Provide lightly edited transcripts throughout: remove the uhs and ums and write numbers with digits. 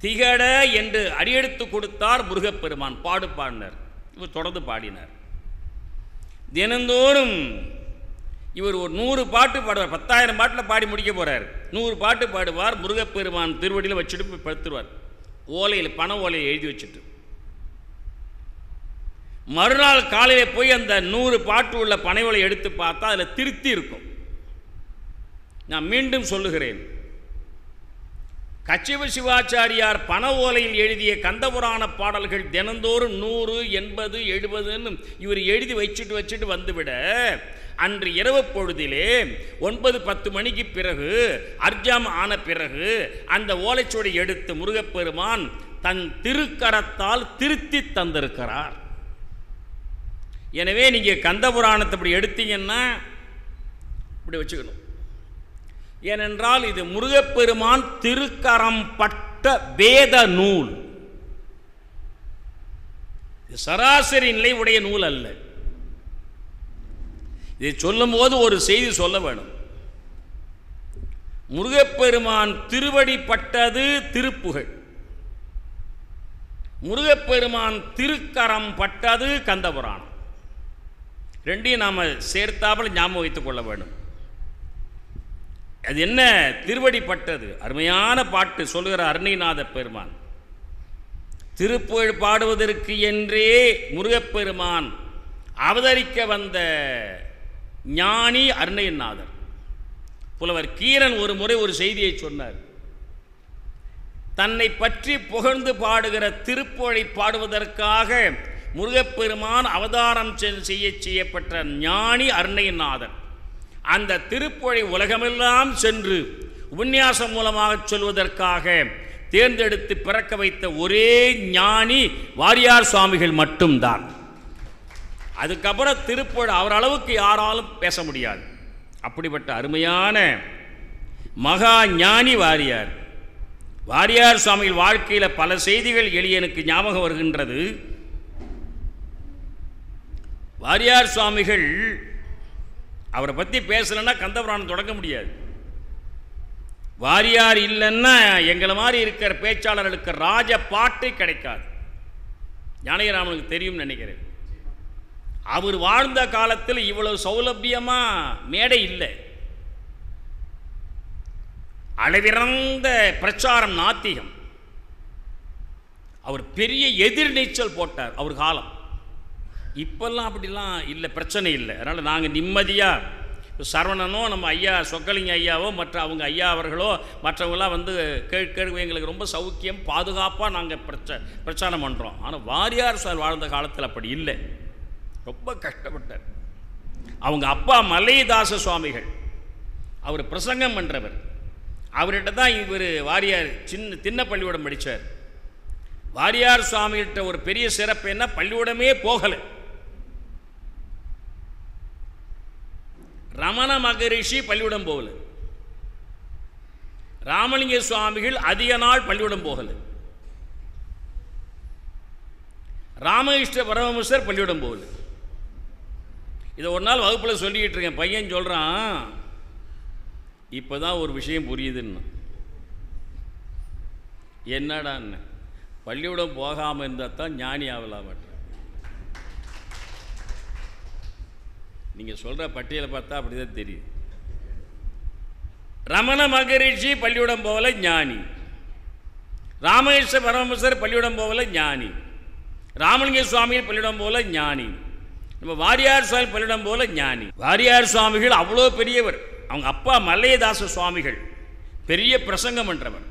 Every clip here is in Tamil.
திகட என்று அடியெடுத்து கொடுத்தார் முருகப்பெருமான். பாடினார். இவர் தொடர்ந்து பாடினார். தினந்தோறும் இவர் ஒரு 100 பாட்டு பாடுவார். 10,000 பாட்டில் பாடி முடிக்க போகிறார். 100 பாட்டு பாடுவார். முருகப்பெருமான் திருவடியில் வச்சுட்டு போய் படுத்துருவார். ஓலையில், பண ஓலையை எழுதி வச்சுட்டு. மறுநாள் காலையில் போய் அந்த 100 பாட்டு உள்ள பனை ஓலை எடுத்து பார்த்தா அதில் திருத்தி இருக்கும். நான் மீண்டும் சொல்லுகிறேன், கச்சிவ சிவாச்சாரியார் பண ஓலையில் எழுதிய கந்தபுராண பாடல்கள் தினந்தோறும் 100, 80, 70ன்னு இவர் எழுதி வச்சுட்டு வந்துவிட, அன்று இரவு பொழுதிலே 9, 10 மணிக்கு பிறகு அர்ஜாம் ஆன பிறகு அந்த ஓலைச்சுவடி எடுத்து முருகப்பெருமான் தன் திருக்கரத்தால் திருத்தி தந்திருக்கிறார். எனவே நீங்கள் கந்தபுராணத்தை இப்படி எடுத்தீங்கன்னா இப்படி வச்சுக்கணும். ஏனென்றால் இது முருகப்பெருமான் திருக்கரம் பட்ட வேத நூல். இது சராசரி நிலை உடைய நூல் அல்ல. இதை சொல்லும் போது ஒரு செய்தி சொல்ல வேணும். முருகப்பெருமான் திருவடி பட்டது திருப்புகழ், முருகப்பெருமான் திருக்கரம் பட்டது கந்தபுராணம். ரெண்டையும் நாம் சேர்த்தாமல் ஞாபகம் வைத்துக் கொள்ள வேண்டும். அது என்ன திருவடி பட்டது? அருமையான பாட்டு சொல்லுகிற அருணைநாத பெருமான். திருப்புகழ் பாடுவதற்கு என்றே முருகப்பெருமான் அவதரிக்க வந்த ஞானி அருணைநாதர். புலவர் கீரன் ஒரு முறை ஒரு செய்தியை சொன்னார். தன்னை பற்றி புகழ்ந்து பாடுகிற திருப்புகழை பாடுவதற்காக முருகப்பெருமான் அவதாரம் செய்யப்பட்ட ஞானி அருணைநாதர். அந்த திருப்புகழை உலகமெல்லாம் சென்று உபன்யாசம் மூலமாக சொல்வதற்காக தேர்ந்தெடுத்து பிறக்க வைத்த ஒரே ஞானி வாரியார் சுவாமிகள் மட்டும்தான். அதுக்கப்புறம் திருப்புகழ் அவர் அளவுக்கு யாராலும் பேச முடியாது. அப்படிப்பட்ட அருமையான மகா ஞானி வாரியார். வாரியார் சுவாமிகள் வாழ்க்கையில் பல செய்திகள் எளியனுக்கு ஞாபகம் வருகின்றது. வாரியார் சுவாமிகள் அவரை பற்றி பேசலைன்னா கந்தபுராணம் தொடங்க முடியாது. வாரியார் இல்லைன்னா எங்களை மாதிரி இருக்கிற பேச்சாளர்களுக்கு ராஜ பாட்டை கிடைக்காது. ஞானகிராமனுக்கு தெரியும் நினைக்கிறேன். அவர் வாழ்ந்த காலத்தில் இவ்வளவு சௌலபியமாக மேடை இல்லை. அளவிறந்த பிரச்சாரம், நாத்திகம். அவர் பெரிய எதிர்நீச்சல் போட்டார் அவர் காலம். இப்பெல்லாம் அப்படிலாம் இல்லை, பிரச்சனை இல்லை. அதனால் நாங்கள் நிம்மதியாக சரவணனோ நம்ம ஐயா சொக்கலிங்க ஐயாவோ மற்ற அவங்க ஐயா அவர்களோ மற்றவங்களாம் வந்து கேட்க எங்களுக்கு ரொம்ப சௌக்கியம், பாதுகாப்பாக நாங்கள் பிரச்சாரம் பண்ணுறோம். ஆனால் வாரியார் சார் வாழ்ந்த காலத்தில் அப்படி இல்லை. ரொம்ப கஷ்டப்பட்டார். அவங்க அப்பா மலைதாச சுவாமிகள், அவர் பிரசங்கம் பண்ணுறவர். அவர்கிட்ட தான் இவர் வாரியார் திண்ண பள்ளிக்கூடம் படித்தார். வாரியார் சுவாமிகிட்ட ஒரு பெரிய சிறப்பு என்ன, பள்ளிக்கூடமே போகலை. ரமண மகரிஷி பள்ளிக்கூடம் போகல, ராமலிங்க சுவாமிகள் அதிக நாள் பள்ளிக்கூடம் போகல, ராமகிருஷ்ண பரமஹம்சர் பள்ளிக்கூடம் போகல. இதை ஒரு நாள் வகுப்பில் சொல்லிக்கிட்டு இருக்கேன். பையன் சொல்கிறான், இப்போ தான் ஒரு விஷயம் புரியுதுன்னு. என்னடான்னு, பள்ளிக்கூடம் போகாமல் இருந்தால் தான் ஞானி ஆகலாமற்ற. நீங்கள் சொல்கிற பட்டியலை பார்த்தா அப்படி தான் தெரியுது. ரமண மகரிஷி பள்ளிக்கூடம் போகல ஞானி, ராமகிருஷ்ண பரமஹம்சர் பள்ளிக்கூடம் போகல ஞானி, ராமலிங்க சுவாமிகள் பள்ளிக்கூடம் போகல ஞானி, நம்ம வாரியார் சுவாமி பள்ளிக்கூடம் போகல ஞானி. வாரியார் சுவாமிகள் அவ்வளோ பெரியவர். அவங்க அப்பா மலையதாச சுவாமிகள் பெரிய பிரசங்கம் பண்ணுறவர்.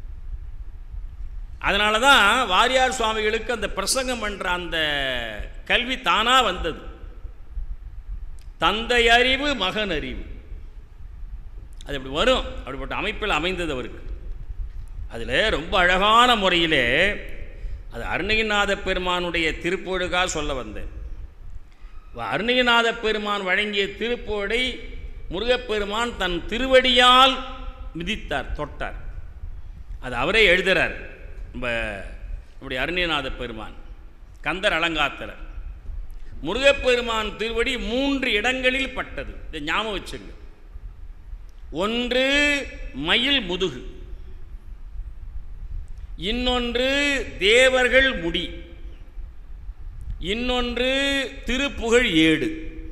அதனால தான் வாரியார் சுவாமிகளுக்கு அந்த பிரசங்கம் பண்ணுற அந்த கல்வி தானாக வந்தது. தந்தை அறிவு, மகன் அறிவு, அது அப்படி வரும். அப்படிப்பட்ட அமைப்பில் அமைந்தது அவருக்கு. அதில் ரொம்ப அழகான முறையிலே அது அருணகிரிநாத பெருமானுடைய திருப்புகழுக்காக சொல்ல வந்தேன். அருணகிரிநாத பெருமான் வழங்கிய திருப்புகழை முருகப்பெருமான் தன் திருவடியால் மிதித்தார், தொட்டார். அது அவரே எழுதுகிறார். நம்முடைய அருணகிரிநாத பெருமான் கந்தர் அலங்காத்தலர். முருகப்பெருமான் திருவடி 3 இடங்களில் பட்டது. இதை ஞாபகம் வச்சுங்க. ஒன்று மயில் முதுகு, இன்னொன்று தேவர்கள் முடி, இன்னொன்று திருப்புகழ் ஏடு.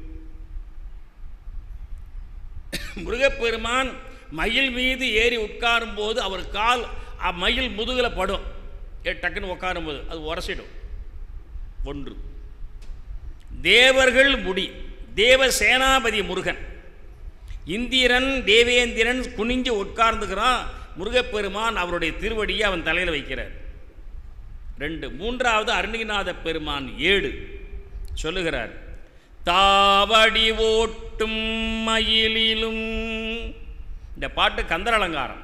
முருகப்பெருமான் மயில் மீது ஏறி உட்காரும் போது அவர் கால் மயில் முதுகில் படும். டக்குன்னு உட்காரும்போது அது உரசிடும். ஒன்று தேவர்கள் முடி, தேவ சேனாபதி முருகன். இந்திரன் தேவேந்திரன் குனிஞ்சு உட்கார்ந்துக்கிறான், முருகப்பெருமான் அவருடைய திருவடியை அவன் தலையில் வைக்கிறார். ரெண்டு. மூன்றாவது அருணகிரிநாத பெருமான் ஏடு சொல்லுகிறார், தாவடி ஓட்டும் மயிலிலும். இந்த பாட்டு கந்தர் அலங்காரம்.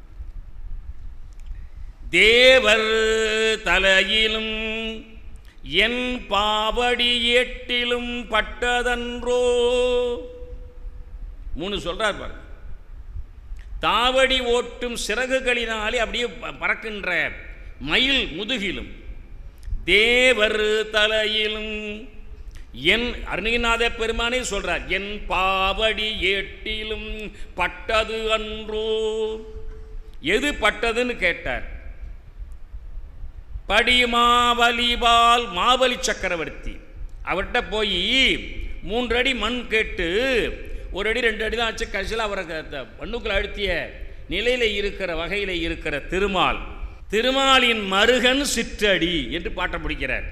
தேவர் தலையிலும் என் பாவடி ஏட்டிலும் பட்டதன்றோ. மூணு சொல்றார் பாரு. தாவடி ஓட்டும் சிறகுகளினாலே அப்படியே பறக்கின்ற மயில் முதுகிலும், தேவர் தலையிலும், என் அருணகிரிநாத பெருமானே சொல்றார், என் பாவடி ஏட்டிலும் பட்டது அன்றோ. எது பட்டதுன்னு கேட்டார். படிமாவலிபால் மாவலி சக்கரவர்த்தி அவர்கிட்ட போய் 3 அடி மண் கேட்டு 1 அடி 2 அடி தான் ஆச்சு. கடைசியில் அவரை மண்ணுக்குள் அழுத்திய நிலையில் இருக்கிற வகையில் இருக்கிற திருமால், திருமாலின் மருகன் சிற்றடி என்று பாட்ட முடிக்கிறார்.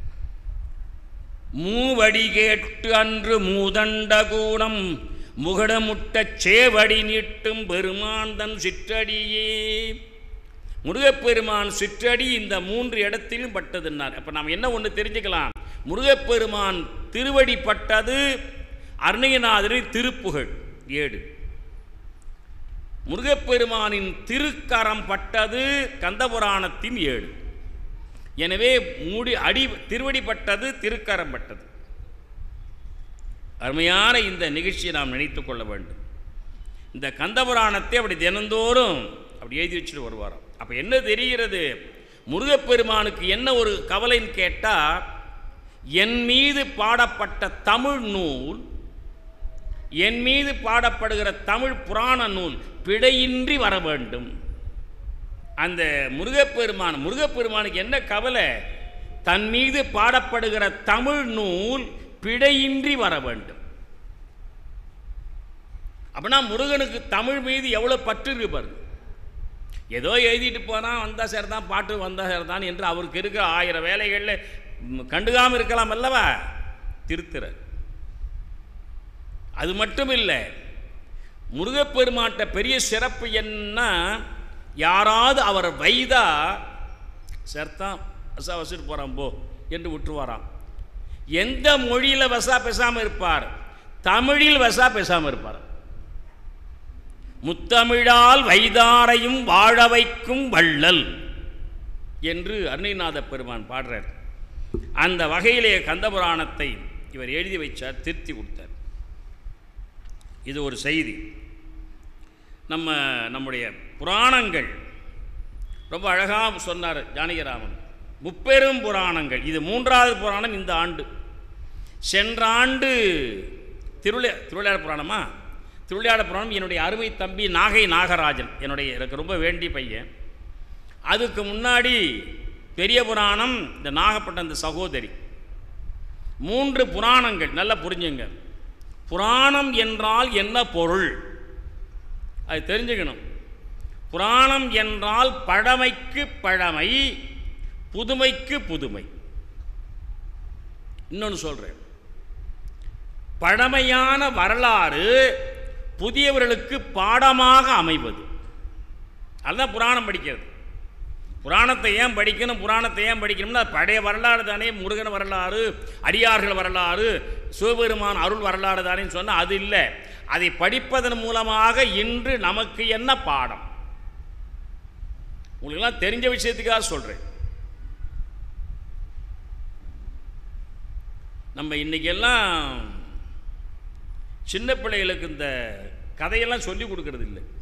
மூவடி கேட்டு அன்று மூதண்ட கூடம் முகடமுட்டச் சேவடி நீட்டும் பெருமாந்தன் சிற்றடியே. முருகப்பெருமான் சிற்றடி இந்த 3 இடத்திலும் பட்டதுன்னார். அப்போ நாம் என்ன ஒன்று தெரிஞ்சுக்கலாம், முருகப்பெருமான் திருவடி பட்டது அருணகிரிநாதரின் திருப்புகழ் ஏடு, முருகப்பெருமானின் திருக்கரம் பட்டது கந்தபுராணத்தின் ஏடு. எனவே திருவடி பட்டது, திருக்கரம் பட்டது. அருமையான இந்த நிகழ்ச்சியை நாம் நினைத்து கொள்ள வேண்டும். இந்த கந்தபுராணத்தை அப்படி தினந்தோறும் அப்படி எழுதி வச்சுட்டு வருவாராம். அப்போ என்ன தெரிகிறது, முருகப்பெருமானுக்கு என்ன ஒரு கவலைன்னு கேட்டால், என் மீது பாடப்பட்ட தமிழ் நூல், என் மீது பாடப்படுகிற தமிழ் புராண நூல் பிழையின்றி வர வேண்டும். அந்த முருகப்பெருமானுக்கு என்ன கவலை, தன் மீது பாடப்படுகிற தமிழ் நூல் பிழையின்றி வர வேண்டும். அப்படின்னா முருகனுக்கு தமிழ் மீது எவ்வளோ பற்று இருப்பார். ஏதோ எழுதிட்டு போனால் வந்தால் சரிதான், பாட்டு வந்தால் சரிதான் என்று அவருக்கு இருக்கிற 1000 வேலைகளில் கண்டுக்காமல் இருக்கலாம் அல்லவா, திருத்துறார். அது மட்டும் இல்லை, முருகப்பெருமாட்ட பெரிய சிறப்பு என்ன, யாராவது அவர் வைதா சரிதான் வசா வசிட்டு போகிறான் போ என்று விட்டுருவாராம். எந்த மொழியில் வசா பேசாமல் இருப்பார், தமிழில் வசா பேசாமல் இருப்பார். முத்தமிழால் வைதாரையும் வாழ வைக்கும் வள்ளல் என்று அருணகிரிநாத பெருமான் பாடுறார். அந்த வகையிலே கந்தபுராணத்தை இவர் எழுதி வைச்சார், திருத்தி கொடுத்தார். இது ஒரு செய்தி. நம்முடைய புராணங்கள் ரொம்ப அழகாக சொன்னார் ஜானகிராமன். முப்பெரும் புராணங்கள், இது 3வது புராணம் இந்த ஆண்டு. சென்ற ஆண்டு திருவிளையாட புராணமா, திருவிளையாட புராணம் என்னுடைய அருமை தம்பி நாகை நாகராஜன், எனக்கு ரொம்ப வேண்டிய பையன். அதுக்கு முன்னாடி பெரிய புராணம் இந்த நாகப்பட்ட இந்த சகோதரி. 3 புராணங்கள். நல்லா புரிஞ்சுங்க, புராணம் என்றால் என்ன பொருள் அது தெரிஞ்சுக்கணும். புராணம் என்றால் பழமைக்கு பழமை, புதுமைக்கு புதுமை. இன்னொன்று சொல்கிறேன், பழமையான வரலாறு புதியவர்களுக்கு பாடமாக அமைவது. அதுதான் புராணம் படிக்கிறது. புராணத்தை ஏன் படிக்கணும், புராணத்தை ஏன் படிக்கணும்னா பழைய வரலாறு தானே, முருகன் வரலாறு, அடியார்கள் வரலாறு, சிவபெருமான் அருள் வரலாறு தானேன்னு சொன்னால் அது இல்லை. அதை படிப்பதன் மூலமாக இன்று நமக்கு என்ன பாடம், உங்களுக்கெல்லாம் தெரிஞ்ச விஷயத்துக்காக சொல்கிறேன். நம்ம இன்றைக்கெல்லாம் சின்ன பிள்ளைகளுக்கு இந்த கதையெல்லாம் சொல்லி கொடுக்கறது இல்லை.